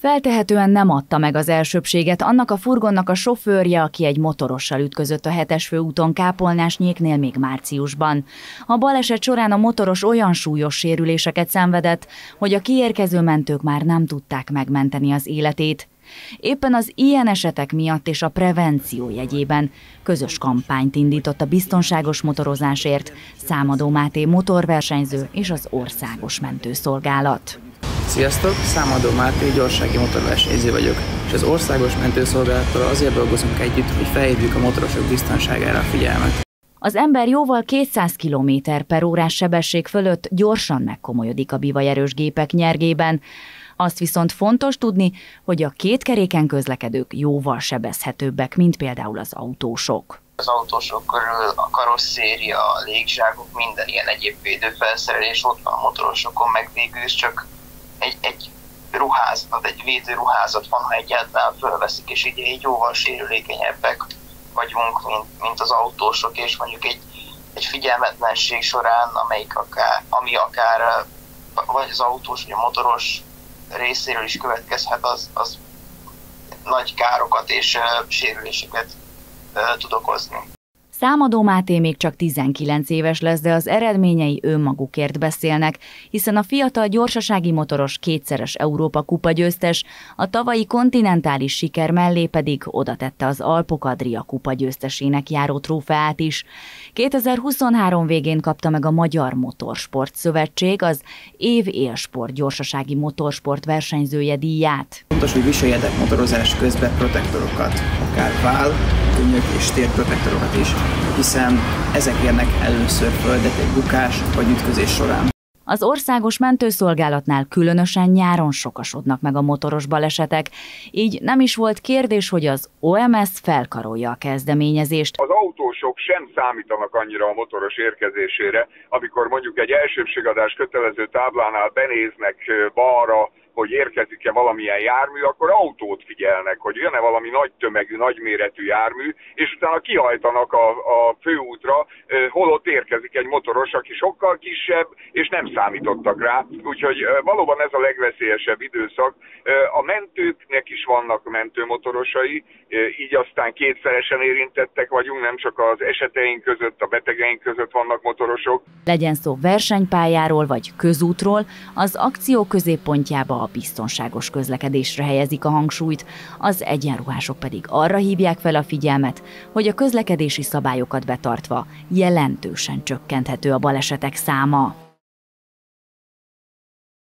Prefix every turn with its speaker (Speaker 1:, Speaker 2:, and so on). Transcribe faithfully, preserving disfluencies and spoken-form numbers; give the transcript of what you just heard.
Speaker 1: Feltehetően nem adta meg az elsőbbséget annak a furgonnak a sofőrje, aki egy motorossal ütközött a hetes főúton Kápolnás-Nyéknél még márciusban. A baleset során a motoros olyan súlyos sérüléseket szenvedett, hogy a kiérkező mentők már nem tudták megmenteni az életét. Éppen az ilyen esetek miatt és a prevenció jegyében közös kampányt indított a biztonságos motorozásért Számadó Máté motorversenyző és az Országos Mentőszolgálat.
Speaker 2: Sziasztok! Számadó Máté, gyorsági motorversenyző vagyok, és az Országos Mentőszolgálattal azért dolgozunk együtt, hogy felhívjuk a motorosok biztonságára a figyelmet.
Speaker 1: Az ember jóval kétszáz kilométer per órás sebesség fölött gyorsan megkomolyodik a bivajerős gépek nyergében. Azt viszont fontos tudni, hogy a két keréken közlekedők jóval sebezhetőbbek, mint például az autósok.
Speaker 3: Az autósok körül a karosszéria, a légzsákok, minden ilyen egyéb védőfelszerelés ott van, a motorosokon meg végül is csak egy, egy ruházat, egy védőruházat van, ha egyáltalán fölveszik, és így, így jóval sérülékenyebbek vagyunk, mint, mint az autósok, és mondjuk egy, egy figyelmetlenség során, amelyik akár, ami akár vagy az autós, vagy a motoros részéről is következhet, az, az nagy károkat és uh, sérüléseket uh, tud okozni.
Speaker 1: Számadó Máté még csak tizenkilenc éves lesz, de az eredményei önmagukért beszélnek, hiszen a fiatal gyorsasági motoros kétszeres Európa-kupa győztes, a tavalyi kontinentális siker mellé pedig oda tette az Alpok-Adria kupa győztesének járó trófeát is. kétezer-huszonhárom végén kapta meg a Magyar Motorsport Szövetség az év élsport gyorsasági motorsport versenyzője díját.
Speaker 2: Fontos, hogy viseljetek motorozás közben protektorokat, akár váll, könnyök és térprotektorokat is, hiszen ezek érnek először földet egy bukás vagy ütközés során.
Speaker 1: Az Országos Mentőszolgálatnál különösen nyáron sokasodnak meg a motoros balesetek, így nem is volt kérdés, hogy az o em es felkarolja a kezdeményezést.
Speaker 4: Az autósok sem számítanak annyira a motoros érkezésére, amikor mondjuk egy elsőbbségadás kötelező táblánál benéznek balra, hogy érkezik-e valamilyen jármű, akkor autót figyelnek, hogy jön-e valami nagy tömegű, nagyméretű jármű, és utána kihajtanak a, a főútra, holott érkezik egy motoros, aki sokkal kisebb, és nem számítottak rá. Úgyhogy valóban ez a legveszélyesebb időszak. A mentőknek is vannak mentőmotorosai, így aztán kétszeresen érintettek vagyunk, nem csak az eseteink között, a betegeink között vannak motorosok.
Speaker 1: Legyen szó versenypályáról vagy közútról, az akció középpontjába a biztonságos közlekedésre helyezik a hangsúlyt, az egyenruhások pedig arra hívják fel a figyelmet, hogy a közlekedési szabályokat betartva jelentősen csökkenthető a balesetek száma.